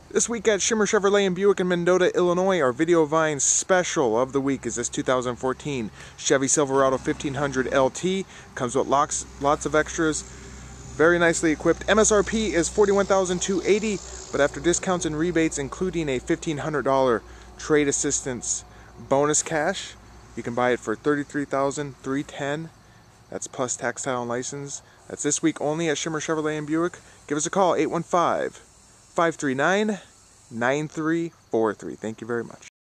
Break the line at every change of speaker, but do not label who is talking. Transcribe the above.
This week at Schimmer Chevrolet in Buick in Mendota, Illinois, our Video Vine special of the week is this 2014 Chevy Silverado 1500 LT. Comes with lots of extras, very nicely equipped. MSRP is $41,280, but after discounts and rebates, including a $1,500 trade assistance bonus cash, you can buy it for $33,310. That's plus tax, title, and license. That's this week only at Schimmer Chevrolet in Buick. Give us a call, 815-539-9343. Thank you very much.